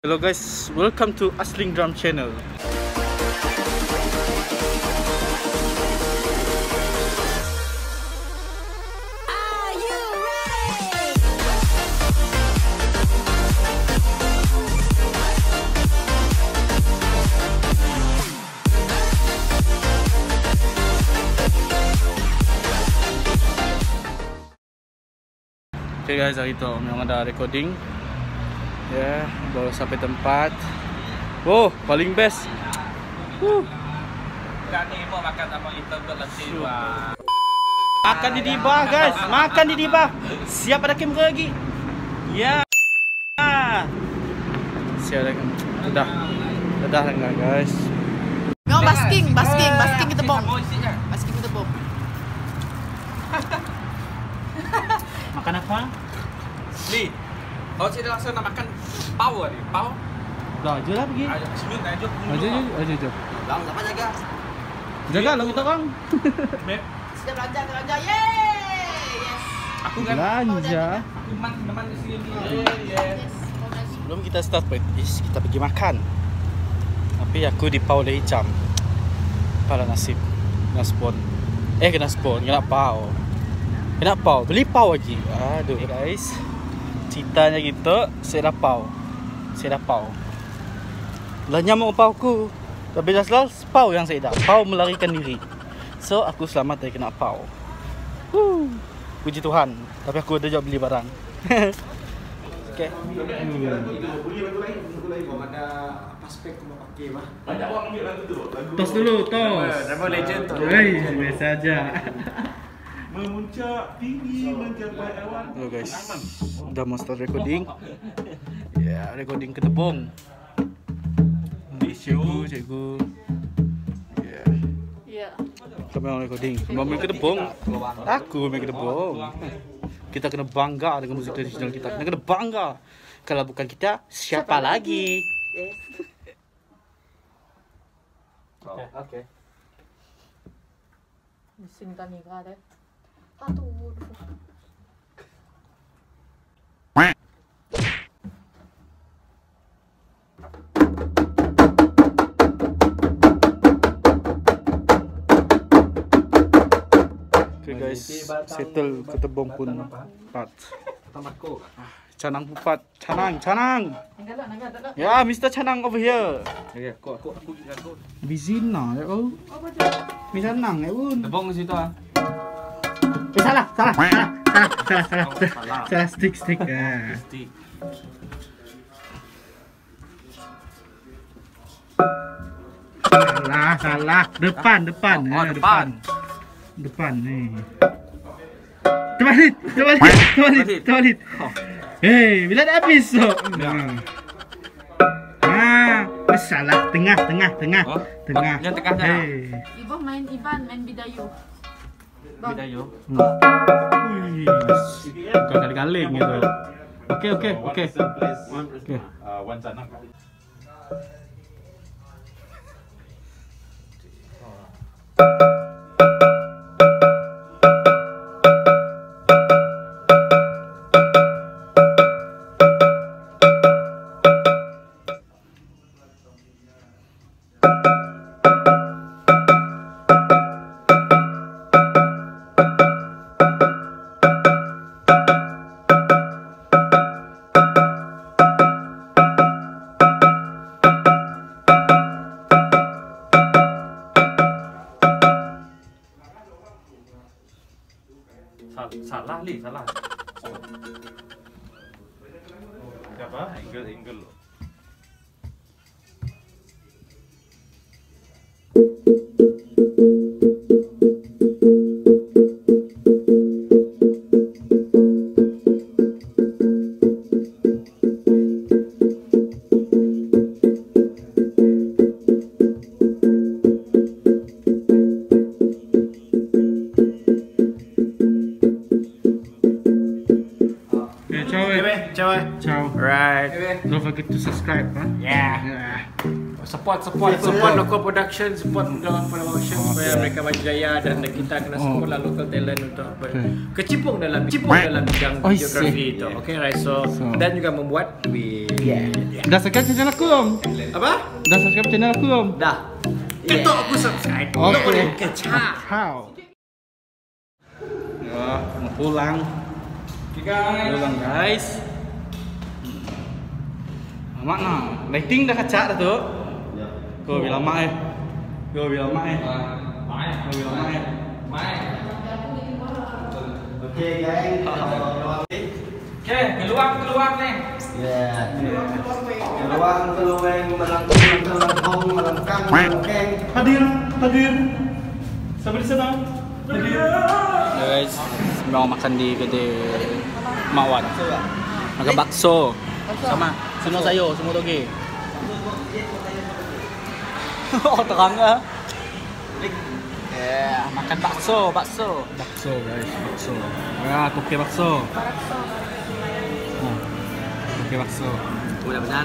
Hello guys, welcome to Asling Drum Channel. Okay guys, hari itu memang ada recording. Ya, baru sampai tempat. Oh, paling best. Kan ni mau makan sama kita berlatih dua. Makan di Dibah guys, makan di Dibah. Siap ada kamera lagi. Ya. Siap ada kamera. Dah enggak guys. Mau basking kita bom. Basking kita bom. Makan apa? Li, kau sih langsung nak makan pau ni, pau. Dah aja lah pergi. Ayo, sini aja. Aja. Lang, siapa jaga? Jaga lah kita orang. Sudah belanja. Yeay! Yes. Aku kan Belanja. teman di sini. Yes. Sebelum kita start podcast, kita pergi makan. Tapi aku di pau dah hijam. Pala nasib. Kena spon. Kena spon, kena pau. Kena pau, beli pau lagi. Aduh guys. Ceritanya gitu, saya dah pau. Lah nyamuk pau ku. Tapi dah selalu pau yang saya dah. Pau melarikan diri. So aku selamat dari kena pau. Puji Tuhan. Tapi aku ada juga beli barang. Okay. Ada apa spek kau pakai bah? Banyak orang ambil lagu tu. Tos dulu, tos. Nama legend tu. Biasa aja. Memuncak tinggi mencapai awan. Hello guys, dah mau start recording. Ya, recording ketebong. Cikgu. Ya, Iya. kami mau recording. Mau main ketebong. Aku main ketebong. Kita kena bangga dengan musik tradisional kita. Kita kena bangga. Kalau bukan kita, siapa lagi? Yes. Okay. Sing tani ka deh. Aduh. Okay guys, settle ketebong pun 4. Canang pupat, canang. Nangga. Ya, Mr. Canang over here. Ya, aku gikan kau. Bizina ya kau. Mr. Canang ya pun. Tebong di situ ah. Salah, stick. Ya. Stick. Salah. Depan. Oh, depan. Depan nih. Terbalik. Hei, bila dah habis so. Salah. Tengah. Oh, yang tengah sana. Hei. Ibu main bidayu. Bidayo. Bukan kali-kali gitu. Oke. Wan Canang. Salah. Apa? Angle lo. Ciao. Ciao. Right. Don't forget to subscribe, huh? Yeah. Support local production, support dalam promotion supaya mereka maju jaya dan kita kena support lah local talent untuk apa? Kecimpung dalam bidang videografi itu. Okay, right? So dan juga membuat duit. Dah subscribe channel aku belum? Apa? Dah subscribe channel aku belum? Dah. Itu aku subscribe. Oke. Boleh kecap. How? Ya, mau pulang. Pulang guys. Mak nah, lighting dah kacak dah tu. Kau bilang mak eh. Kau bilang mak eh. Kau bilang mak eh. Oke guys. Oke, keluar nih. Ya. Keluar melengkung, melengkang, melengkeng. Hadir. Sampai di sana. Hadir. Guys, mau makan di kedai Mak Wan. Makan bakso. Sama semua sayur, semua toge. Oh, terang ah. Makan bakso guys, bakso. Ya, toge bakso. Toge bakso. Udah benar.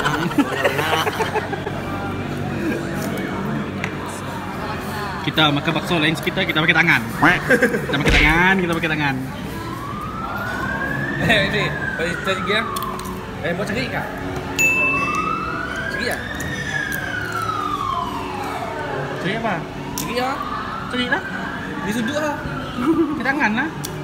Kita makan bakso lain kita pakai tangan. Kita pakai tangan. Ini, tadi dia. Mau cari kah? Cari ya? Cari apa? Cari ya? Cari lah. Di sudut lah. Pakai tangan lah.